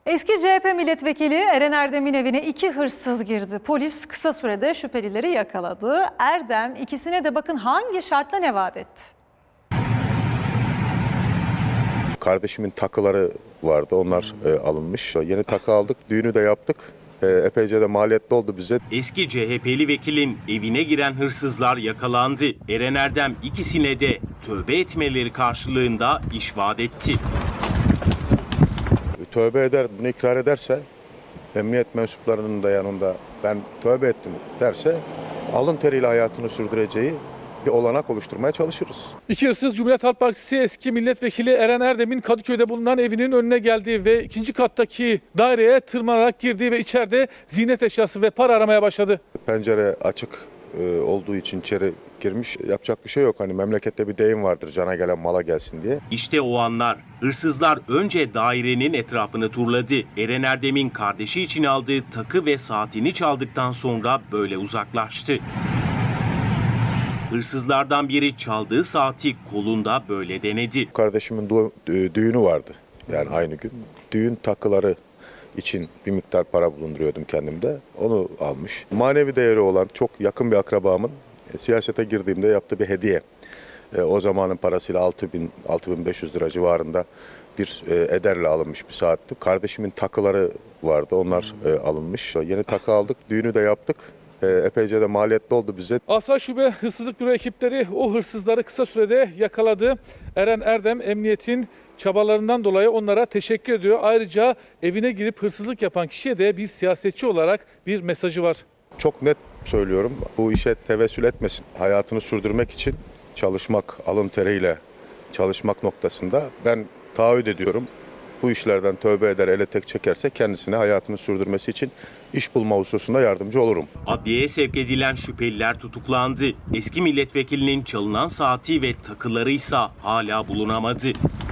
Eski CHP milletvekili Eren Erdem'in evine 2 hırsız girdi. Polis kısa sürede şüphelileri yakaladı. Erdem ikisine de bakın hangi şartla ne vaat etti. Kardeşimin takıları vardı, onlar alınmış. Yeni takı aldık, düğünü de yaptık. Epeyce de maliyetli oldu bize. Eski CHP'li vekilin evine giren hırsızlar yakalandı. Eren Erdem ikisine de tövbe etmeleri karşılığında iş vaat etti. Tövbe eder, bunu ikrar ederse, emniyet mensuplarının da yanında ben tövbe ettim derse, alın teriyle hayatını sürdüreceği bir olanak oluşturmaya çalışırız. 2 hırsız Cumhuriyet Halk Partisi eski milletvekili Eren Erdem'in Kadıköy'de bulunan evinin önüne geldi ve 2. kattaki daireye tırmanarak girdi ve içeride ziynet eşyası ve para aramaya başladı. Pencere açık olduğu için içeri girmiş. Yapacak bir şey yok. Hani memlekette bir deyim vardır, cana gelen mala gelsin diye. İşte o anlar. Hırsızlar önce dairenin etrafını turladı. Eren Erdem'in kardeşi için aldığı takı ve saatini çaldıktan sonra böyle uzaklaştı. Hırsızlardan biri çaldığı saati kolunda böyle denedi. Kardeşimin düğünü vardı. Yani aynı gün. Düğün takıları için bir miktar para bulunduruyordum kendimde. Onu almış. Manevi değeri olan çok yakın bir akrabamın siyasete girdiğimde yaptığı bir hediye. O zamanın parasıyla 6.000-6.500 lira civarında bir ederle alınmış bir saatti. Kardeşimin takıları vardı. Onlar alınmış. Yeni takı aldık. Düğünü de yaptık. Epeyce de maliyetli oldu bize. Asayiş Şube Hırsızlık Büro ekipleri o hırsızları kısa sürede yakaladı. Eren Erdem emniyetin çabalarından dolayı onlara teşekkür ediyor. Ayrıca evine girip hırsızlık yapan kişiye de bir siyasetçi olarak bir mesajı var. Çok net söylüyorum, bu işe tevessül etmesin. Hayatını sürdürmek için çalışmak, alın teriyle çalışmak noktasında ben taahhüt ediyorum. Bu işlerden tövbe eder, ele tek çekerse kendisine hayatını sürdürmesi için iş bulma hususunda yardımcı olurum. Adliyeye sevk edilen şüpheliler tutuklandı. Eski milletvekilinin çalınan saati ve takıları ise hala bulunamadı.